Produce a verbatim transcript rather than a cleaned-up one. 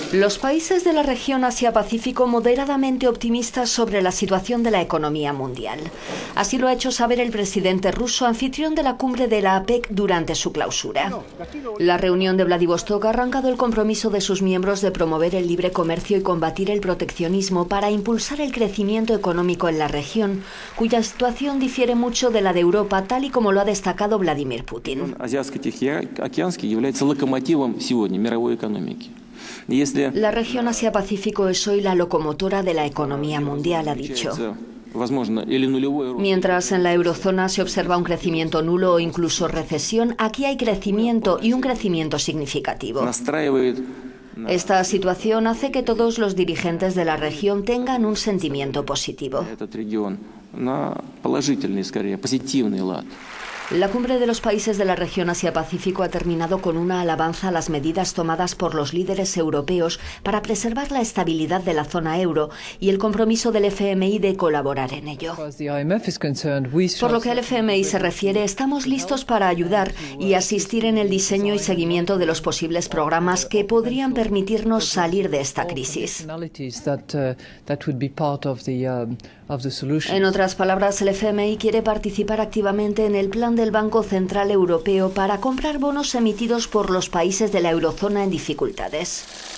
Los países de la región Asia-Pacífico moderadamente optimistas sobre la situación de la economía mundial. Así lo ha hecho saber el presidente ruso, anfitrión de la cumbre de la APEC durante su clausura. La reunión de Vladivostok ha arrancado el compromiso de sus miembros de promover el libre comercio y combatir el proteccionismo para impulsar el crecimiento económico en la región, cuya situación difiere mucho de la de Europa, tal y como lo ha destacado Vladimir Putin. La región Asia-Pacífico es hoy la locomotora de la economía mundial, ha dicho. Mientras en la eurozona se observa un crecimiento nulo o incluso recesión, aquí hay crecimiento y un crecimiento significativo. Esta situación hace que todos los dirigentes de la región tengan un sentimiento positivo. La cumbre de los países de la región Asia-Pacífico ha terminado con una alabanza a las medidas tomadas por los líderes europeos para preservar la estabilidad de la zona euro y el compromiso del F M I de colaborar en ello. Por lo que al F M I se refiere, estamos listos para ayudar y asistir en el diseño y seguimiento de los posibles programas que podrían permitirnos salir de esta crisis. En otras palabras, el F M I quiere participar activamente en el plan del Banco Central Europeo para comprar bonos emitidos por los países de la eurozona en dificultades.